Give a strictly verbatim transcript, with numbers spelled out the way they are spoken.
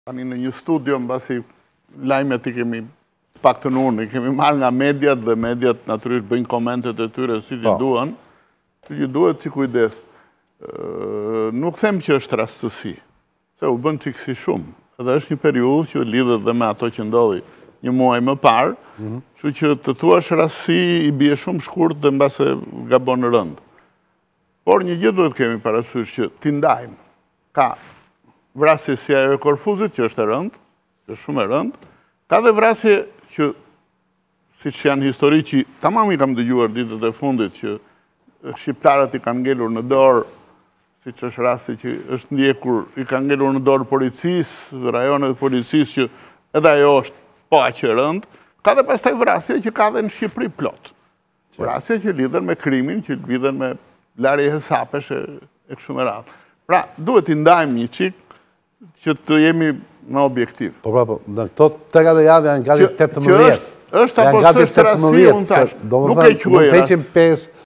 Tani në një studio, në basi lajmet i kemi pak të unë, i kemi marrë nga mediat dhe mediat naturisht bëjnë komentet e tyre si t'i duan, që që duhet që kujdes. Nuk them që është rastësi, se u bën qikë si shumë, edhe është një periudhë që lidhet dhe me ato që ndodhi një muaj më parë, që që të thuash rastësi i bie shumë shkurt dhe mbase gabon rënd. Por një gjë duhet kemi parasysh që t'i ndajmë, ka vrasje si ajo e Korfuzit, që është e rënd, që është shumë e rënd, ka dhe vrasje që, si që janë histori që tamam i kam dëgjuar ditët e fundit, që shqiptarët i kanë ngelur në dorë, si që është rasti që është ndjekur, i kanë ngelur në dorë policisë, rajonet policisë, që edhe ajo është po aq e rënd, ka dhe pastaj vrasje që ka dhe në Shqipëri plot. Vrasje që lidhen me krimin, që lidhen me larje hesapesh e kështu me radhë. Pra, duhet i ndajmë një qik që të jemi më objektiv. Po, pra, po, në këto të ka dhe javë janë gati tetëmbëdhjetë. Që është apo së është rasi, unë tash, nuk e quaj rasi.